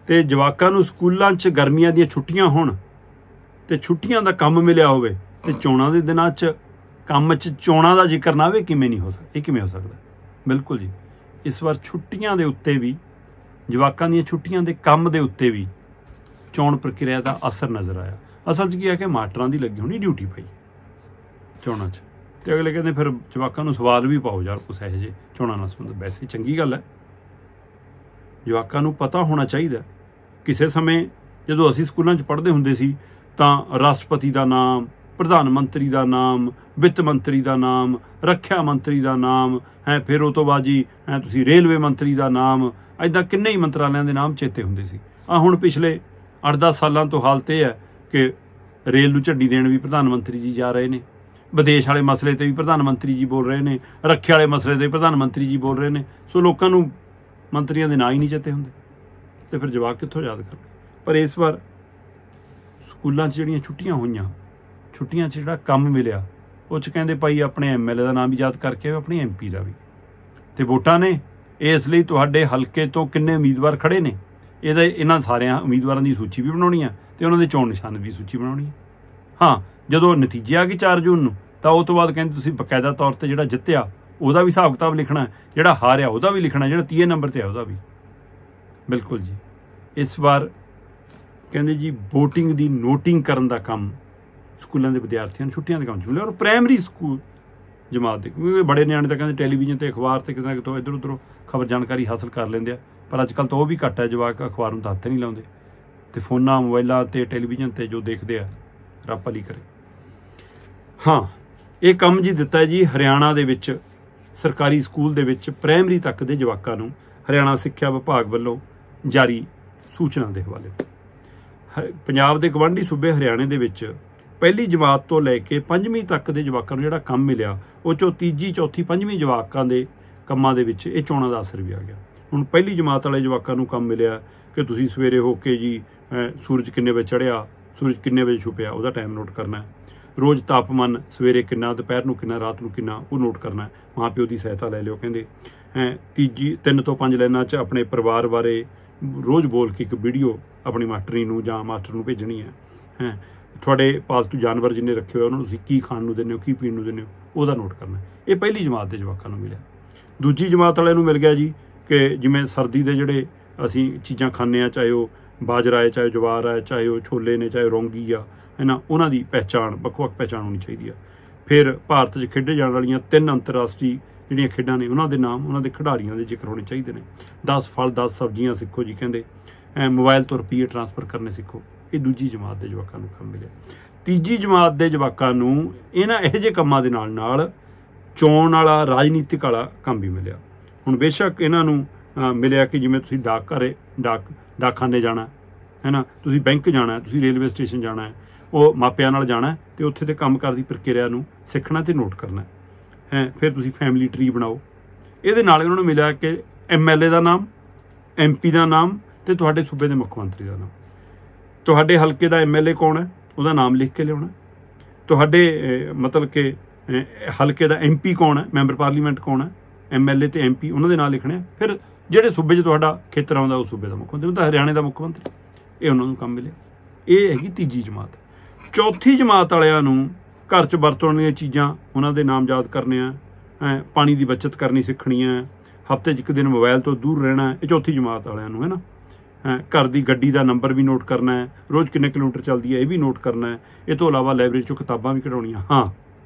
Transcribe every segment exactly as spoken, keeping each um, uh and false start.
ਤੇ ਜਵਾਕਾਂ ਨੂੰ ਸਕੂਲਾਂ 'ਚ ਗਰਮੀਆਂ ਦੀਆਂ ਛੁੱਟੀਆਂ ਹੋਣ ਤੇ ਛੁੱਟੀਆਂ ਦਾ ਕੰਮ ਮਿਲਿਆ ਹੋਵੇ ਤੇ ਚੋਣਾਂ ਦੇ ਦਿਨਾਂ 'ਚ ਕੰਮ 'ਚ ਚੋਣਾਂ ਦਾ ਜ਼ਿਕਰ ਨਾ ਹੋਵੇ, ਕਿਵੇਂ ਨਹੀਂ ਹੋ ਸਕਦਾ? ਇਹ ਕਿਵੇਂ ਹੋ ਸਕਦਾ? ਬਿਲਕੁਲ ਜੀ, ਇਸ ਵਾਰ ਛੁੱਟੀਆਂ ਦੇ ਉੱਤੇ ਵੀ, ਜਵਾਕਾਂ ਦੀਆਂ ਛੁੱਟੀਆਂ ਦੇ ਕੰਮ ਦੇ ਉੱਤੇ ਵੀ ਚੋਣ ਪ੍ਰਕਿਰਿਆ ਦਾ ਅਸਰ ਨਜ਼ਰ ਆਇਆ। ਅਸਲ 'ਚ ਕੀ ਹੈ ਕਿ ਮਾਸਟਰਾਂ ਦੀ ਲੱਗੀ ਹੋਣੀ ਡਿਊਟੀ ਪਈ ਚੋਣਾਂ 'ਚ, ਤੇ ਅਗਲੇ ਕਹਿੰਦੇ ਫਿਰ ਜਵਾਕਾਂ ਨੂੰ ਸਵਾਲ ਵੀ ਪਾਓ ਯਾਰ ਕੁਛ ਇਹੋ ਜਿਹੇ ਚੋਣਾਂ ਨਾਲ ਸੰਬੰਧ। ਵੈਸੇ ਚੰਗੀ ਗੱਲ ਹੈ, ਜਵਾਕਾਂ ਨੂੰ ਪਤਾ ਹੋਣਾ ਚਾਹੀਦਾ। ਕਿਸੇ ਸਮੇਂ ਜਦੋਂ ਅਸੀਂ ਸਕੂਲਾਂ 'ਚ ਪੜ੍ਹਦੇ ਹੁੰਦੇ ਸੀ ਤਾਂ ਰਾਸ਼ਟਰਪਤੀ ਦਾ ਨਾਮ, ਪ੍ਰਧਾਨ ਮੰਤਰੀ ਦਾ ਨਾਮ, ਵਿੱਤ ਮੰਤਰੀ ਦਾ ਨਾਮ, ਰੱਖਿਆ ਮੰਤਰੀ ਦਾ ਨਾਮ ਹੈ, ਫਿਰ ਉਹ ਤੋਂ ਬਾਅਦ ਜੀ ਹੈ ਤੁਸੀਂ ਰੇਲਵੇ ਮੰਤਰੀ ਦਾ ਨਾਮ, ਇੱਦਾਂ ਕਿੰਨੇ ਹੀ ਮੰਤਰਾਲਿਆਂ ਦੇ ਨਾਮ ਚੇਤੇ ਹੁੰਦੇ ਸੀ। ਆ ਹੁਣ ਪਿਛਲੇ ਅੱਠ ਦਸ ਸਾਲਾਂ ਤੋਂ ਹਾਲਤ ਇਹ ਹੈ ਕਿ ਰੇਲ ਨੂੰ ਝੰਡੀ ਦੇਣ ਵੀ ਪ੍ਰਧਾਨ ਮੰਤਰੀ ਜੀ ਜਾ ਰਹੇ ਨੇ, ਵਿਦੇਸ਼ ਵਾਲੇ ਮਸਲੇ ਤੇ ਵੀ ਪ੍ਰਧਾਨ ਮੰਤਰੀ ਜੀ ਬੋਲ ਰਹੇ ਨੇ, ਰੱਖਿਆ ਵਾਲੇ ਮਸਲੇ ਤੇ ਪ੍ਰਧਾਨ ਮੰਤਰੀ ਜੀ ਬੋਲ ਰਹੇ ਨੇ। ਸੋ ਲੋਕਾਂ ਨੂੰ ਮੰਤਰੀਆਂ ਦੇ ਨਾਂ ਹੀ ਨਹੀਂ ਚੇਤੇ ਹੁੰਦੇ, ਤੇ ਫਿਰ ਜਵਾਬ ਕਿੱਥੋਂ ਯਾਦ ਕਰਨੇ? ਪਰ ਇਸ ਵਾਰ ਸਕੂਲਾਂ 'ਚ ਜਿਹੜੀਆਂ ਛੁੱਟੀਆਂ ਹੋਈਆਂ, ਛੁੱਟੀਆਂ 'ਚ ਜਿਹੜਾ ਕੰਮ ਮਿਲਿਆ, ਉਹ 'ਚ ਕਹਿੰਦੇ ਭਾਈ ਆਪਣੇ ਐਮ ਐਲ ਏ ਦਾ ਨਾਮ ਵੀ ਯਾਦ ਕਰਕੇ ਆਪਣੀ ਐਮ ਪੀ ਦਾ ਵੀ, ਤੇ ਵੋਟਾਂ ਨੇ ਇਸ ਲਈ ਤੁਹਾਡੇ ਹਲਕੇ ਤੋਂ ਕਿੰਨੇ ਉਮੀਦਵਾਰ ਖੜੇ ਨੇ ਇਹਦਾ ਇਹਨਾਂ ਸਾਰਿਆਂ ਉਮੀਦਵਾਰਾਂ ਦੀ ਸੂਚੀ ਵੀ ਬਣਾਉਣੀ ਆ ਤੇ ਉਹਨਾਂ ਦੇ ਚੋਣ ਨਿਸ਼ਾਨ ਦੀ ਸੂਚੀ ਬਣਾਉਣੀ ਹੈ। ਹਾਂ, ਜਦੋਂ ਨਤੀਜੇ ਆ ਗਏ ਚਾਰ ਜੂਨ ਨੂੰ ਤਾਂ ਉਹ ਤੋਂ ਬਾਅਦ ਕਹਿੰਦੇ ਤੁਸੀਂ ਬਕਾਇਦਾ ਤੌਰ ਤੇ ਜਿਹੜਾ ਜਿੱਤਿਆ ਉਹਦਾ ਵੀ ਹਿਸਾਬ ਕਿਤਾਬ ਲਿਖਣਾ, ਜਿਹੜਾ ਹਾਰਿਆ ਉਹਦਾ ਵੀ ਲਿਖਣਾ, ਜਿਹੜਾ ਤੀਏ ਨੰਬਰ ਤੇ ਆ ਉਹਦਾ ਵੀ। ਬਿਲਕੁਲ ਜੀ, ਇਸ ਵਾਰ ਕਹਿੰਦੇ ਜੀ ਵੋਟਿੰਗ ਦੀ ਨੋਟਿੰਗ ਕਰਨ ਦਾ ਕੰਮ ਸਕੂਲਾਂ ਦੇ ਵਿਦਿਆਰਥੀਆਂ ਨੂੰ ਛੁੱਟੀਆਂ ਦੇ ਕੰਮ 'ਚ ਮਿਲਿਆ, ਔਰ ਪ੍ਰਾਇਮਰੀ ਸਕੂਲ ਜਮਾਤ ਦੇ, ਕਿਉਂਕਿ ਬੜੇ ਨਿਆਣੇ ਤਾਂ ਕਹਿੰਦੇ ਟੈਲੀਵਿਜ਼ਨ ਤੇ ਅਖਬਾਰ ਤੇ ਕਿਤੇ ਨਾ ਕਿਤੋਂ ਇੱਧਰ ਉੱਧਰੋਂ ਖਬਰ ਜਾਣਕਾਰੀ ਹਾਸਲ ਕਰ ਲੈਂਦੇ ਆ, ਪਰ ਅੱਜ ਕੱਲ੍ਹ ਤਾਂ ਉਹ ਵੀ ਘੱਟ ਹੈ। ਜਵਾਕ ਅਖਬਾਰ ਨੂੰ ਤਾਂ ਹੱਥ ਨਹੀਂ ਲਾਉਂਦੇ, ਤੇ ਫੋਨਾਂ ਮੋਬਾਈਲਾਂ ਤੇ ਟੈਲੀਵਿਜ਼ਨ ਤੇ ਜੋ ਦੇਖਦੇ ਆ ਰੱਬ ਭਲੀ ਕਰੇ। ਹਾਂ, ਇਹ ਕੰਮ ਜੀ ਦਿੱਤਾ ਜੀ ਹਰਿਆਣਾ ਦੇ ਵਿੱਚ ਸਰਕਾਰੀ ਸਕੂਲ ਦੇ ਵਿੱਚ ਪ੍ਰਾਇਮਰੀ ਤੱਕ ਦੇ ਜਵਾਕਾਂ ਨੂੰ ਹਰਿਆਣਾ ਸਿੱਖਿਆ ਵਿਭਾਗ ਵੱਲੋਂ ਜਾਰੀ ਸੂਚਨਾ ਦੇ ਹਵਾਲੇ। ਪੰਜਾਬ ਦੇ ਗਵਾਂਢੀ ਸੂਬੇ ਹਰਿਆਣੇ ਦੇ ਵਿੱਚ ਪਹਿਲੀ ਜਮਾਤ ਤੋਂ ਲੈ ਕੇ ਪੰਜਵੀਂ ਤੱਕ ਦੇ ਜਵਾਕਾਂ ਨੂੰ ਜਿਹੜਾ ਕੰਮ ਮਿਲਿਆ, ਉਹ 'ਚੋਂ ਤੀਜੀ ਚੌਥੀ ਪੰਜਵੀਂ ਜਵਾਕਾਂ ਦੇ ਕੰਮਾਂ ਦੇ ਵਿੱਚ ਇਹ ਚੋਣਾਂ ਦਾ ਅਸਰ ਵੀ ਆ ਗਿਆ। ਹੁਣ ਪਹਿਲੀ ਜਮਾਤ ਵਾਲੇ ਜਵਾਕਾਂ ਨੂੰ ਕੰਮ ਮਿਲਿਆ ਕਿ ਤੁਸੀਂ ਸਵੇਰੇ ਹੋ ਕੇ ਜੀ ਸੂਰਜ ਕਿੰਨੇ ਵਜੇ ਚੜ੍ਹਿਆ, ਸੂਰਜ ਕਿੰਨੇ ਵਜੇ ਛੁਪਿਆ, ਉਹਦਾ ਟਾਈਮ ਨੋਟ ਕਰਨਾ। ਰੋਜ਼ ਤਾਪਮਾਨ ਸਵੇਰੇ ਕਿੰਨਾ, ਦੁਪਹਿਰ ਨੂੰ ਕਿੰਨਾ, ਰਾਤ ਨੂੰ ਕਿੰਨਾ, ਉਹ ਨੋਟ ਕਰਨਾ। ਮਾਂ ਪਿਓ ਦੀ ਸਹਾਇਤਾ ਲੈ ਲਿਓ ਕਹਿੰਦੇ। ਤੀਜੀ ਤਿੰਨ ਤੋਂ ਪੰਜ ਲਾਈਨਾਂ 'ਚ ਆਪਣੇ ਪਰਿਵਾਰ ਬਾਰੇ ਰੋਜ਼ ਬੋਲ ਕੇ ਇੱਕ ਵੀਡੀਓ ਆਪਣੀ ਮਾਸਟਰੀ ਨੂੰ ਜਾਂ ਮਾਸਟਰ ਨੂੰ ਭੇਜਣੀ ਹੈ। ਹੈ ਤੁਹਾਡੇ ਪਾਲਤੂ ਜਾਨਵਰ ਜਿੰਨੇ ਰੱਖੇ ਹੋਏ ਉਹਨਾਂ ਨੂੰ ਤੁਸੀਂ ਕੀ ਖਾਣ ਨੂੰ ਦਿੰਦੇ ਹੋ, ਕੀ ਪੀਣ ਨੂੰ ਦਿੰਦੇ ਹੋ, ਉਹਦਾ ਨੋਟ ਕਰਨਾ। ਇਹ ਪਹਿਲੀ ਜਮਾਤ ਦੇ ਜਵਾਕਾਂ ਨੂੰ ਮਿਲਿਆ। ਦੂਜੀ ਜਮਾਤ ਵਾਲਿਆਂ ਨੂੰ ਮਿਲ ਗਿਆ ਜੀ ਕਿ ਜਿਵੇਂ ਸਰਦੀ ਦੇ ਜਿਹੜੇ ਅਸੀਂ ਚੀਜ਼ਾਂ ਖਾਂਦੇ ਹਾਂ, ਚਾਹੇ ਉਹ ਬਾਜਰਾ ਹੈ, ਚਾਹੇ ਜਵਾਰ ਹੈ, ਚਾਹੇ ਉਹ ਛੋਲੇ ਨੇ, ਚਾਹੇ ਰੌਂਗੀ ਆ, ਹੈ ਨਾ, ਉਹਨਾਂ ਦੀ ਪਹਿਚਾਣ ਵੱਖ ਵੱਖ ਪਹਿਚਾਣ ਹੋਣੀ ਚਾਹੀਦੀ ਆ। ਫਿਰ ਭਾਰਤ 'ਚ ਖੇਡੇ ਜਾਣ ਵਾਲੀਆਂ ਤਿੰਨ ਅੰਤਰਰਾਸ਼ਟਰੀ ਜਿਹੜੀਆਂ ਖੇਡਾਂ ਨੇ ਉਹਨਾਂ ਦੇ ਨਾਮ, ਉਹਨਾਂ ਦੇ ਖਿਡਾਰੀਆਂ ਦੇ ਜ਼ਿਕਰ ਹੋਣੇ ਚਾਹੀਦੇ ਨੇ। ਦਸ ਫਲ ਦਸ ਸਬਜ਼ੀਆਂ ਸਿੱਖੋ ਜੀ ਕਹਿੰਦੇ। ਮੋਬਾਈਲ ਤੋਂ ਰੁਪਈਏ ਟਰਾਂਸਫਰ ਕਰਨੇ ਸਿੱਖੋ। ਇਹ ਦੂਜੀ ਜਮਾਤ ਦੇ ਜਵਾਕਾਂ ਨੂੰ ਕੰਮ ਮਿਲਿਆ। ਤੀਜੀ ਜਮਾਤ ਦੇ ਜਵਾਕਾਂ ਨੂੰ ਇਹਨਾਂ ਇਹੋ ਜਿਹੇ ਕੰਮਾਂ ਦੇ ਨਾਲ ਨਾਲ ਚੋਣ ਵਾਲਾ ਰਾਜਨੀਤਿਕ ਵਾਲਾ ਕੰਮ ਵੀ ਮਿਲਿਆ। ਹੁਣ ਬੇਸ਼ੱਕ ਇਹਨਾਂ ਨੂੰ ਮਿਲਿਆ ਕਿ ਜਿਵੇਂ ਤੁਸੀਂ ਡਾਕ ਘਰੇ ਡਾਕ ਡਾਕਖਾਨੇ ਜਾਣਾ ਹੈ ਨਾ, ਤੁਸੀਂ ਬੈਂਕ ਜਾਣਾ, ਤੁਸੀਂ ਰੇਲਵੇ ਸਟੇਸ਼ਨ ਜਾਣਾ ਹੈ, ਉਹ ਮਾਪਿਆਂ ਨਾਲ ਜਾਣਾ ਅਤੇ ਉੱਥੇ ਦੇ ਕੰਮ ਕਾਰ ਦੀ ਪ੍ਰਕਿਰਿਆ ਨੂੰ ਸਿੱਖਣਾ ਅਤੇ ਨੋਟ ਕਰਨਾ ਹੈ। ਫਿਰ ਤੁਸੀਂ ਫੈਮਿਲੀ ਟਰੀ ਬਣਾਓ। ਇਹਦੇ ਨਾਲ ਉਹਨਾਂ ਨੂੰ ਮਿਲਿਆ ਕਿ ਐਮ ਐਲ ਏ ਦਾ ਨਾਮ, ਐਮ ਪੀ ਦਾ ਨਾਮ ਅਤੇ ਤੁਹਾਡੇ ਸੂਬੇ ਦੇ ਮੁੱਖ ਮੰਤਰੀ ਦਾ ਨਾਮ। ਤੁਹਾਡੇ ਹਲਕੇ ਦਾ ਐਮ ਐਲ ਏ ਕੌਣ ਹੈ, ਉਹਦਾ ਨਾਮ ਲਿਖ ਕੇ ਲਿਆਉਣਾ। ਤੁਹਾਡੇ ਮਤਲਬ ਕਿ ਹਲਕੇ ਦਾ ਐਮ ਪੀ ਕੌਣ ਹੈ, ਮੈਂਬਰ ਪਾਰਲੀਮੈਂਟ ਕੌਣ ਹੈ, ਐਮ ਐਲ ਏ ਅਤੇ ਐਮ ਪੀ ਉਹਨਾਂ ਦੇ ਨਾਂ ਲਿਖਣੇ। ਫਿਰ ਜਿਹੜੇ ਸੂਬੇ 'ਚ ਤੁਹਾਡਾ ਖੇਤਰ ਆਉਂਦਾ ਉਹ ਸੂਬੇ ਦਾ ਮੁੱਖ ਮੰਤਰੀ, ਤਾਂ ਹਰਿਆਣੇ ਦਾ ਮੁੱਖ ਮੰਤਰੀ, ਇਹ ਉਹਨਾਂ ਨੂੰ ਕੰਮ ਮਿਲਿਆ। ਇਹ ਹੈਗੀ ਤੀਜੀ ਜਮਾਤ। ਚੌਥੀ ਜਮਾਤ ਵਾਲਿਆਂ ਨੂੰ ਘਰ 'ਚ ਵਰਤੋਂ ਵਾਲੀਆਂ ਚੀਜ਼ਾਂ ਉਹਨਾਂ ਦੇ ਨਾਮ ਯਾਦ ਕਰਨੇ ਆ, ਪਾਣੀ ਦੀ ਬੱਚਤ ਕਰਨੀ ਸਿੱਖਣੀ ਹੈ, ਹਫ਼ਤੇ 'ਚ ਇੱਕ ਦਿਨ ਮੋਬਾਈਲ ਤੋਂ ਦੂਰ ਰਹਿਣਾ। ਇਹ ਚੌਥੀ ਜਮਾਤ ਵਾਲਿਆਂ ਨੂੰ ਹੈ ਨਾ। ਘਰ ਦੀ ਗੱਡੀ ਦਾ ਨੰਬਰ ਵੀ ਨੋਟ ਕਰਨਾ ਹੈ, ਰੋਜ਼ ਕਿੰਨੇ ਕਿਲੋਮੀਟਰ ਚੱਲਦੀ ਹੈ ਇਹ ਵੀ ਨੋਟ ਕਰਨਾ ਹੈ। ਇਹ ਤੋਂ ਇਲਾਵਾ ਲਾਇਬ੍ਰੇਰੀ 'ਚੋਂ ਕਿਤਾਬਾਂ ਵੀ ਕਢਾਉਣੀਆਂ। ਹਾਂ,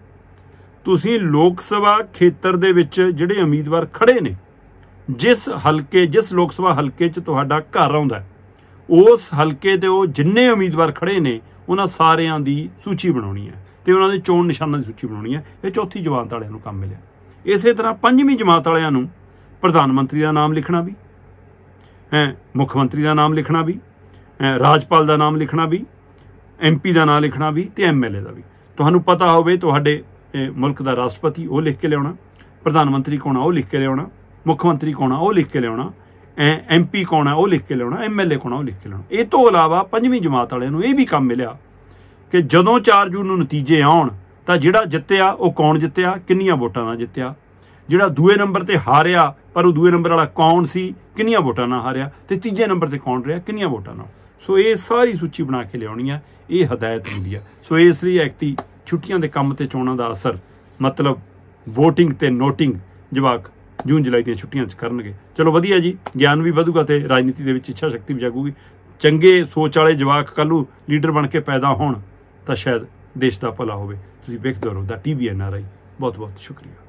ਤੁਸੀਂ ਲੋਕ ਸਭਾ ਖੇਤਰ ਦੇ ਵਿੱਚ ਜਿਹੜੇ ਉਮੀਦਵਾਰ ਖੜੇ ਨੇ, ਜਿਸ ਹਲਕੇ ਜਿਸ ਲੋਕ ਸਭਾ ਹਲਕੇ 'ਚ ਤੁਹਾਡਾ ਘਰ ਆਉਂਦਾ, ਉਸ ਹਲਕੇ ਦੇ ਉਹ ਜਿੰਨੇ ਉਮੀਦਵਾਰ ਖੜੇ ਨੇ ਉਹਨਾਂ ਸਾਰਿਆਂ ਦੀ ਸੂਚੀ ਬਣਾਉਣੀ ਹੈ ਅਤੇ ਉਹਨਾਂ ਦੇ ਚੋਣ ਨਿਸ਼ਾਨਾਂ ਦੀ ਸੂਚੀ ਬਣਾਉਣੀ ਹੈ। ਇਹ ਚੌਥੀ ਜਮਾਤ ਵਾਲਿਆਂ ਨੂੰ ਕੰਮ ਮਿਲਿਆ। ਇਸੇ ਤਰ੍ਹਾਂ ਪੰਜਵੀਂ ਜਮਾਤ ਵਾਲਿਆਂ ਨੂੰ ਪ੍ਰਧਾਨ ਮੰਤਰੀ ਦਾ ਨਾਮ ਲਿਖਣਾ ਵੀ ਹੈ, ਮੁੱਖ ਮੰਤਰੀ ਦਾ ਨਾਮ ਲਿਖਣਾ ਵੀ, ਰਾਜਪਾਲ ਦਾ ਨਾਮ ਲਿਖਣਾ ਵੀ, ਐਮ ਪੀ ਦਾ ਨਾਮ ਲਿਖਣਾ ਵੀ ਅਤੇ ਐਮ ਐਲ ਏ ਦਾ ਵੀ। ਤੁਹਾਨੂੰ ਪਤਾ ਹੋਵੇ ਤੁਹਾਡੇ ਮੁਲਕ ਦਾ ਰਾਸ਼ਟਰਪਤੀ ਉਹ ਲਿਖ ਕੇ ਲਿਆਉਣਾ, ਪ੍ਰਧਾਨ ਮੰਤਰੀ ਕੌਣ ਆ ਉਹ ਲਿਖ ਕੇ ਲਿਆਉਣਾ, ਮੁੱਖ ਮੰਤਰੀ ਕੌਣ ਆ ਉਹ ਲਿਖ ਕੇ ਲਿਆਉਣਾ, ਐਮ ਪੀ ਕੌਣ ਆ ਉਹ ਲਿਖ ਕੇ ਲਿਆਉਣਾ, ਐਮ ਐਲ ਏ ਕੌਣ ਆ ਉਹ ਲਿਖ ਕੇ ਲਿਆਉਣਾ। ਇਹ ਤੋਂ ਇਲਾਵਾ ਪੰਜਵੀਂ ਜਮਾਤ ਵਾਲਿਆਂ ਨੂੰ ਇਹ ਵੀ ਕੰਮ ਮਿਲਿਆ ਕਿ ਜਦੋਂ ਚਾਰ ਜੂਨ ਨੂੰ ਨਤੀਜੇ ਆਉਣ ਤਾਂ ਜਿਹੜਾ ਜਿੱਤਿਆ ਉਹ ਕੌਣ ਜਿੱਤਿਆ, ਕਿੰਨੀਆਂ ਵੋਟਾਂ ਨਾਲ ਜਿੱਤਿਆ, ਜਿਹੜਾ ਦੂਏ ਨੰਬਰ 'ਤੇ ਹਾਰਿਆ ਪਰ ਉਹ ਦੂਏ ਨੰਬਰ ਵਾਲਾ ਕੌਣ ਸੀ, ਕਿੰਨੀਆਂ ਵੋਟਾਂ ਨਾਲ ਹਾਰਿਆ, ਤੇ ਤੀਜੇ ਨੰਬਰ ਤੇ ਕੌਣ ਰਿਹਾ, ਕਿੰਨੀਆਂ ਵੋਟਾਂ ਨਾਲ। ਸੋ ਇਹ ਸਾਰੀ ਸੂਚੀ ਬਣਾ ਕੇ ਲਿਆਉਣੀ ਆ, ਇਹ ਹਦਾਇਤ ਮਿਲੀ ਆ। ਸੋ ਇਸ ਲਈ ਐਕਟੀ ਛੁੱਟੀਆਂ ਦੇ ਕੰਮ ਤੇ ਚੋਣਾਂ ਦਾ ਅਸਰ ਮਤਲਬ ਵੋਟਿੰਗ ਤੇ ਨੋਟਿੰਗ ਜਵਾਕ ਜੂਨ ਜੁਲਾਈ ਦੀਆਂ ਛੁੱਟੀਆਂ 'ਚ ਕਰਨਗੇ। ਚਲੋ ਵਧੀਆ ਜੀ, ਗਿਆਨ ਵੀ ਵਧੂਗਾ ਤੇ ਰਾਜਨੀਤੀ ਦੇ ਵਿੱਚ ਇੱਛਾ ਸ਼ਕਤੀ ਵੀ ਜਾਗੂਗੀ। ਚੰਗੇ ਸੋਚ ਵਾਲੇ ਜਵਾਕ ਕੱਲ੍ਹ ਨੂੰ ਲੀਡਰ ਬਣ ਕੇ ਪੈਦਾ ਹੋਣ ਤਾਂ ਸ਼ਾਇਦ ਦੇਸ਼ ਦਾ ਭਲਾ ਹੋਵੇ। ਤੁਸੀਂ ਵੇਖਦੇ ਰਹੋ ਦਾ T V N R I. ਬਹੁਤ ਬਹੁਤ ਸ਼ੁਕਰੀਆ।